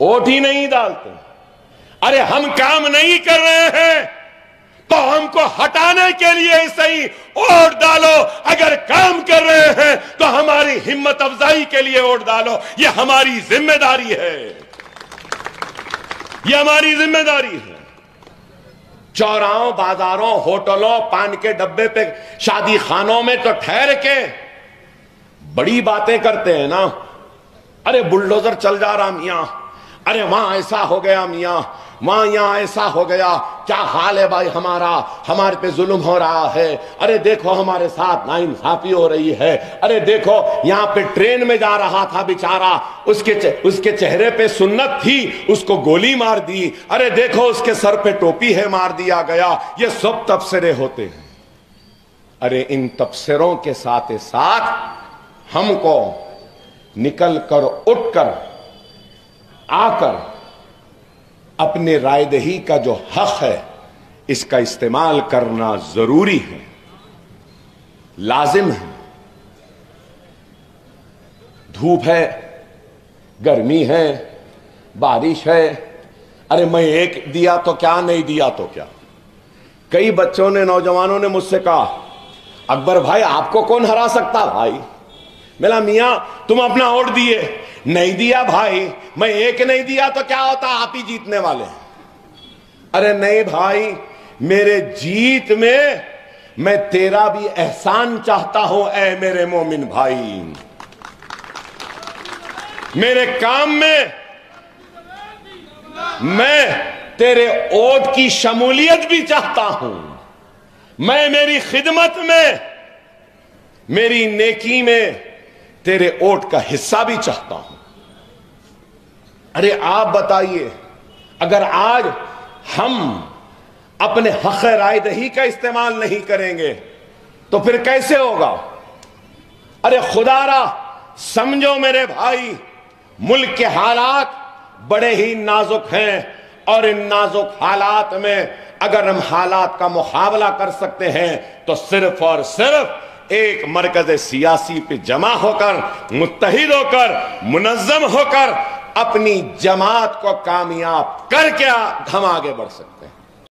Vote ही नहीं डालते। अरे हम काम नहीं कर रहे हैं तो हमको हटाने के लिए सही वोट डालो, अगर काम कर रहे हैं तो हमारी हिम्मत अफजाई के लिए वोट डालो। ये हमारी जिम्मेदारी है, ये हमारी जिम्मेदारी है। चौराहों, बाजारों, होटलों, पान के डब्बे पे, शादी खानों में तो ठहर के बड़ी बातें करते हैं ना। अरे बुलडोजर चल जा रहा मियां, अरे वहां ऐसा हो गया मियां, वहां यहां ऐसा हो गया, क्या हाल है भाई हमारा, हमारे पे जुल्म हो रहा है। अरे देखो हमारे साथ नाइंसाफी हो रही है। अरे देखो यहां पे ट्रेन में जा रहा था बेचारा, उसके चेहरे पे सुन्नत थी, उसको गोली मार दी। अरे देखो उसके सर पे टोपी है, मार दिया गया। ये सब तबसरे होते हैं। अरे इन तबसरों के साथ साथ हमको निकल कर, उठकर, आकर अपने रायदही का जो हक है इसका इस्तेमाल करना जरूरी है, लाजिम है। धूप है, गर्मी है, बारिश है। अरे मैं एक दिया तो क्या, नहीं दिया तो क्या। कई बच्चों ने, नौजवानों ने मुझसे कहा, अकबर भाई आपको कौन हरा सकता भाई। मेरा मियां तुम अपना वोट दिए, नहीं दिया भाई, मैं एक नहीं दिया तो क्या होता, आप ही जीतने वाले हैं। अरे नहीं भाई, मेरे जीत में मैं तेरा भी एहसान चाहता हूं ऐ मेरे मोमिन भाई। मेरे काम में मैं तेरे वोट की शमूलियत भी चाहता हूं। मैं मेरी खिदमत में, मेरी नेकी में तेरे वोट का हिस्सा भी चाहता हूं। अरे आप बताइए, अगर आज हम अपने हक रायदही का इस्तेमाल नहीं करेंगे तो फिर कैसे होगा। अरे खुदारा समझो मेरे भाई, मुल्क के हालात बड़े ही नाजुक हैं और इन नाजुक हालात में अगर हम हालात का मुकाबला कर सकते हैं तो सिर्फ और सिर्फ एक मरकज सियासी पे जमा होकर, मुत्तहिद होकर, मुनज़्ज़म होकर अपनी जमात को कामयाब करके हम आगे बढ़ सकते हैं।